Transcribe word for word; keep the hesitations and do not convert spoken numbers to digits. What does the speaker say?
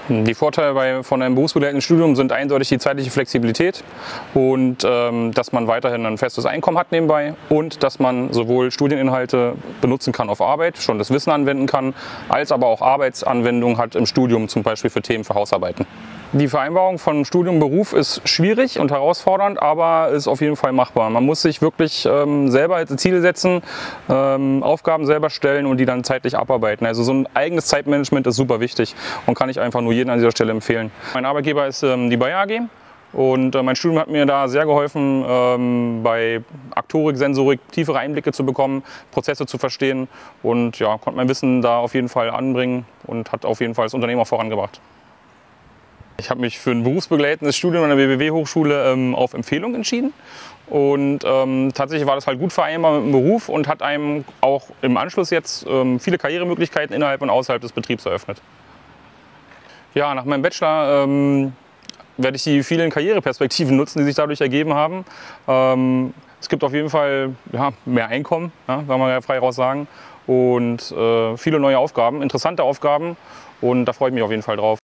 Die Vorteile bei, von einem berufsbegleitenden Studium sind eindeutig die zeitliche Flexibilität und ähm, dass man weiterhin ein festes Einkommen hat nebenbei und dass man sowohl Studieninhalte benutzen kann auf Arbeit, schon das Wissen anwenden kann, als aber auch Arbeitsanwendungen hat im Studium, zum Beispiel für Themen für Hausarbeiten. Die Vereinbarung von Studium und Beruf ist schwierig und herausfordernd, aber ist auf jeden Fall machbar. Man muss sich wirklich ähm, selber Ziele setzen, ähm, Aufgaben selber stellen und die dann zeitlich abarbeiten. Also so ein eigenes Zeitmanagement ist super wichtig und kann ich einfach nur jedem an dieser Stelle empfehlen. Mein Arbeitgeber ist ähm, die Bayer A G und äh, mein Studium hat mir da sehr geholfen, ähm, bei Aktorik, Sensorik tiefere Einblicke zu bekommen, Prozesse zu verstehen und ja, konnte mein Wissen da auf jeden Fall anbringen und hat auf jeden Fall das Unternehmen auch vorangebracht. Ich habe mich für ein berufsbegleitendes Studium an der B B W-Hochschule ähm, auf Empfehlung entschieden und ähm, tatsächlich war das halt gut vereinbar mit dem Beruf und hat einem auch im Anschluss jetzt ähm, viele Karrieremöglichkeiten innerhalb und außerhalb des Betriebs eröffnet. Ja, nach meinem Bachelor ähm, werde ich die vielen Karriereperspektiven nutzen, die sich dadurch ergeben haben. Ähm, es gibt auf jeden Fall ja, mehr Einkommen, ja, kann man ja frei raus sagen, und äh, viele neue Aufgaben, interessante Aufgaben und da freue ich mich auf jeden Fall drauf.